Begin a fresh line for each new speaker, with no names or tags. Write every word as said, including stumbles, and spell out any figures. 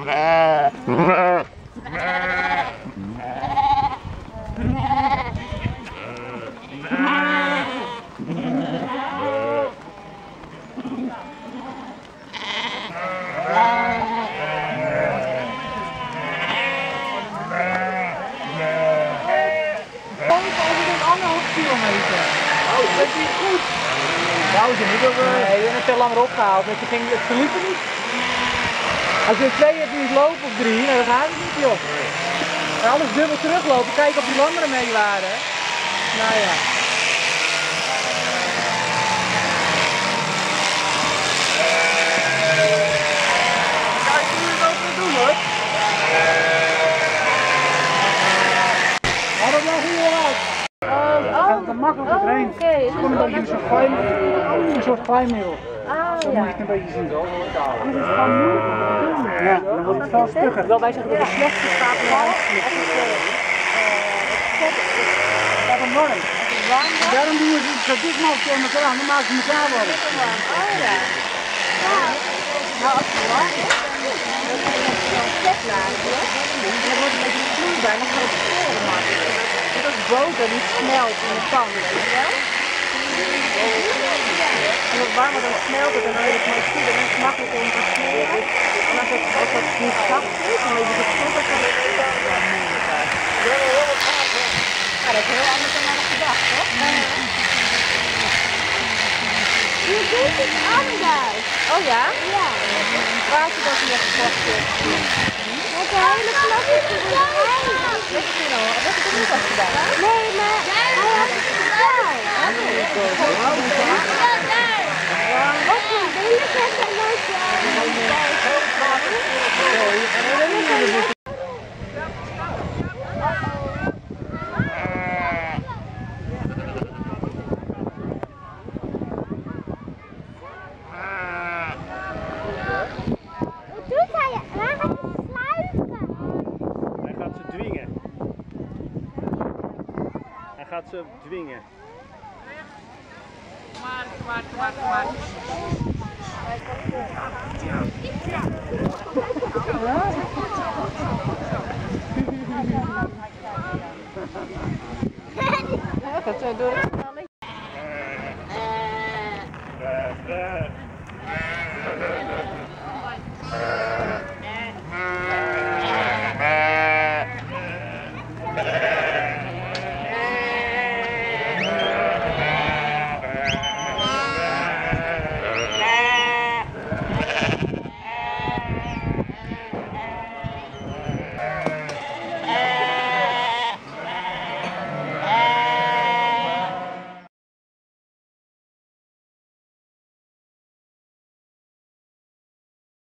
Dat is niet goed. Nou, ze moet ook... Nee, je bent het te langer opgehaald, dus je ging, het verliep er niet. Als je twee hebt die lopen of drie, nou, dan gaat het niet, joh. En alles dubbel teruglopen, kijken of die lammeren mee waren. Nou ja. Kijk hoe je het ook moet doen, hoor. Hadden we nog hier uit?
Oh,
gaat er makkelijk doorheen.
Oké. Okay.
Het is gewoon een beetje een soort glijmiddel. Een soort glijmiddel.
Ah,
Zo
ja.
moet je het een beetje zien. Anders is het gewoon moeilijk om te doen. Ja, dan wordt het veel stugger. Wel, wij zeggen dat het slechtste staat in huis. Dat is warm. Daarom doen we het zo dik mogelijk tegen elkaar, dan maken ze elkaar worden.
Oh ja. Ja. Nou, als het warm is, dan is het zo'n vetlaagje. En dan wordt het een beetje vloeibaar, dan gaat het scheren makkelijk. Dat is boter die smelt in de pan, weet je wel? En het warmer dan smelt het en dan is het mooi goed en dan is het makkelijk om te smeren. En als het, als het niet zacht is, dan is het goed, dan kan het wel moeilijker. Ja, dat is heel anders dan we hadden gedacht, toch? Je doet het anders. Oh ja? Ja. Waar is het ook weer gekocht? Met de hele klassieke boerderij. Wat heb je nou? Wat heb je er niet op gedaan? Nee, maar hij had het gedaan. Wat een billetjes en loodje aan. Wat doet hij? Hij gaat sluipen.
Hij gaat ze dwingen. Hij gaat ze dwingen.
Maar, maar, maar, maar.